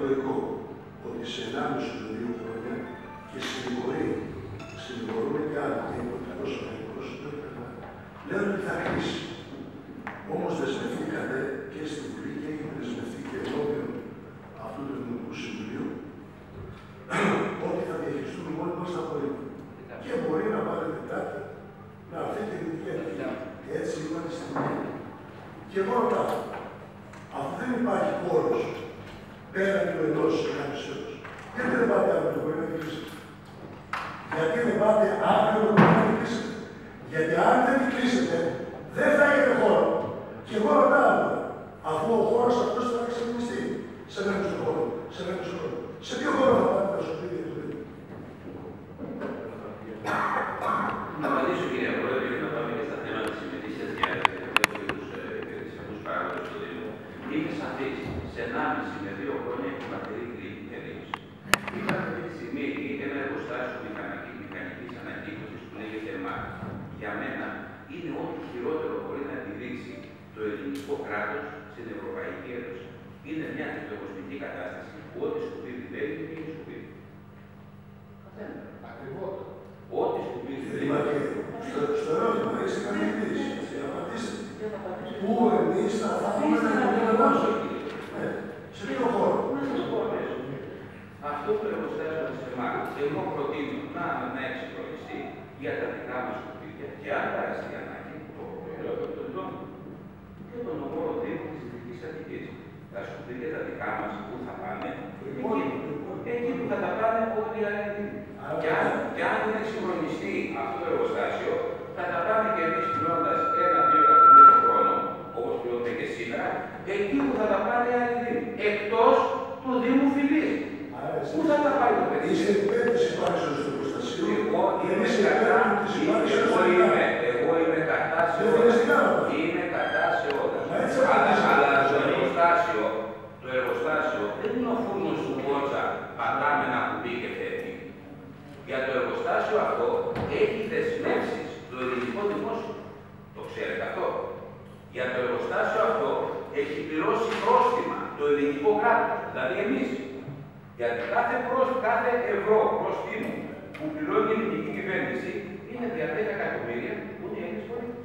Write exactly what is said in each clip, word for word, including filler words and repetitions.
ηρωικό ότι σε ενάμιση με δύο χρόνια και συνηγορεί, συνηγορούν και άλλοι, και υποτιτλός ο Γενικός, λένε ότι θα κλείσει. Όμως δεσμευτήκατε και στη Βουλή και έχει δεσμευτεί και ενώπιον αυτού του Ελληνικού Συμβουλίου ότι θα διαχειριστούν μόνοι μας τα απορρίμματα. Και μπορεί να πάρετε κάτι να αφήνετε την δική αρχή. Και έτσι είμαστε στην Βουλή. Και εγώ ρωτάω, αφού δεν υπάρχει χώρος πέρα του ενός εκατομμυρίου, γιατί δεν πάτε αύριο το πρωί να κλείσετε? Γιατί δεν πάτε αύριο το πρωί να κλείσετε? Γιατί αν δεν την κλείσετε, δεν θα έχετε χώρο. Και εγώ ρωτάω, αφού ο χώρος αυτός θα εξελιχθεί σε μέγιστο χώρο, σε μέγιστο χώρο, σε ποιο χώρο θα πάτε τα σωτήρια του Δήμου? Να απαντήσω, κύριε Πρόεδρε, και να πάμε και στα θέματα της ημερήσιας διάρκειας και τους περιουσιακούς παράγοντες του Δήμου. Είμαι σαφής, σε ενάμιση με δύο χρόνια έχει μακρύ κρίκη τελείωση. Υπάρχει αυτή τη στιγμή ένα εργοστάσιο μηχανικής ανακύκλωσης που λέγεται ΕΜΑΚ. Για μένα είναι ό,τι χειρότερο μπορεί να αντιδείξει το ελληνικό κράτος στην Ευρωπαϊκή Ένωση. Είναι μια τεχνοκοσμική κατάσταση που ό,τι σκουπίδι μπαίνει είναι σκουπίδι. Καθένα. Ακριβώς. Ό,τι σκουπίδι μπαίνει. Στο ερώτημα, είστε καθηγητής. Απαντήστε. Πού εμείς θα φάμε να το σε ποιο χώρο? Αυτό το εργοστάσιο της ΕΜΑΚ, εγώ προτείνω να, να εξυγχρονιστεί για τα δικά μας σκουπίδια και αν παραστεί ανάγκη, το ελόγιο των δρόμων και τον ομόρο Δήμο της Δυτικής Αττικής. Τα σκουπίδια τα δικά μας που θα πάνε, εκεί, εκεί που θα τα πάνε όλοι οι άλλοι Δήμοι. Και αν, και αν δεν εξυγχρονιστεί αυτό το εργοστάσιο, θα τα πάμε και εμείς πληρώνοντας ένα-δύο εκατομμύρια το χρόνο, όπως πληρώνουμε και σήμερα, εκεί που θα τα πάνε οι άλλοι Δήμοι. Εκτός του Δήμου Φιλής. Πού θα τα πάει το παιδί? Είστε υπέρ της υπάρξεως του εργοστασίου. Εγώ είμαι κατά, εγώ είμαι κατά σε όλα. Είμαι κατά σε όλα. Αλλά το εργοστάσιο, το εργοστάσιο δεν είναι ο φούρνος του Κότσα, πατάμε ένα κουμπί και φεύγει. Για το εργοστάσιο αυτό έχει δεσμεύσεις το ελληνικό δημόσιο. Το ξέρετε αυτό? Για το εργοστάσιο αυτό έχει πληρώσει πρόστιμα το ελληνικό κράτος, δηλαδή εμείς. Γιατί κάθε, προς, κάθε ευρώ πρόστιμο που πληρώνει η ελληνική κυβέρνηση είναι για δέκα εκατομμύρια που είναι οι Έλληνες πολίτες.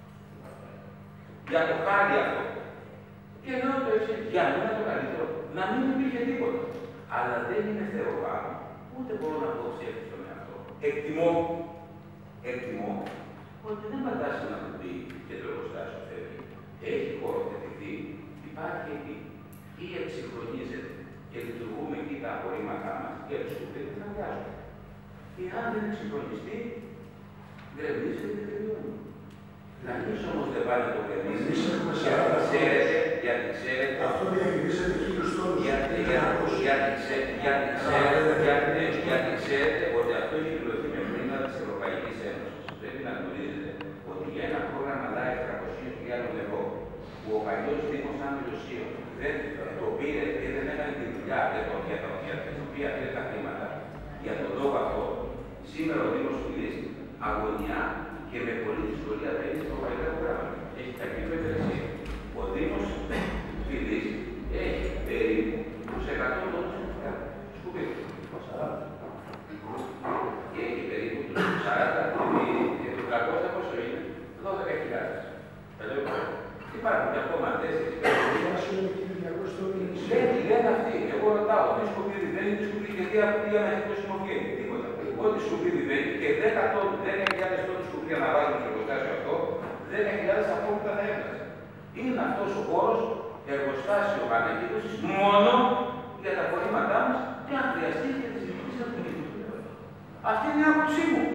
Για το χάρι αυτό. Και λέω το εξής, για μένα το καλύτερο, να μην υπήρχε τίποτα. Αλλά δεν είναι θεροβάμο, ούτε μπορώ να πω ψεύδι στον εαυτό. Εκτιμώ, εκτιμώ ότι δεν πατάς να μου πει και το εργοστάσιο φεύγει. Έχει χωροθετηθεί, υπάρχει εκεί. Ή εξυγχρονίζεται και λειτουργούμε εκεί τα απορρίμματά μας και τους σκουπίδες να βγάζουμε. Και αν δεν εξυγχρονιστεί, γκρεμίζεται και τελειώνει. Κανείς όμως δεν πάει να το γκρεμίσει, γιατί ξέρετε, γιατί ξέρετε, αυτό διαχειρίζεται χίλιους τόνους. γιατί ξέρετε ότι αυτό έχει πληρωθεί με χρήματα της Ευρωπαϊκής Ένωσης. Πρέπει να γνωρίζετε ότι για ένα πρόγραμμα Life τριακόσιες χιλιάδες ευρώ, που ο παλιός Δήμος Άμυλος-Σίων δεν το πήρε και δεν έκανε τη δουλειά για το οποία πήρε τα χρήματα. Για τον λόγο αυτό, σήμερα ο Δήμος Φιλής αγωνιά και με πολλή δυσκολία παίρνει στο ευρωπαϊκά προγράμματα. Έχει κακή προϋπηρεσία. Ο Δήμος Φιλής έχει περίπου τους εκατό τόνους σκουπίδι. Και έχει περίπου τους σαράντα και τους τριακόσια πόσο είναι, δώδεκα χιλιάδες. Υπάρχουν και ακόμα τέσσερις περιπτώσεις. Λένε αυτοί. Εγώ ρωτάω, τι σκουπίδι δεν είναι σκουπίδι, γιατί από τι αναχειρώσιμο βγαίνει. Τίποτα. Ό,τι σκουπίδι μπαίνει και δέκα χιλιάδες τόνους σκουπίδια να βάζουν στο εργοστάσιο αυτό, δέκα χιλιάδες απόλυτα θα έβγαζε. Είναι αυτός ο χώρος εργοστάσιο ανακύκλωσης μόνο για τα απορρίμματά μας και αν χρειαστεί και τις δικές μας. Αυτή είναι η άποψή μου.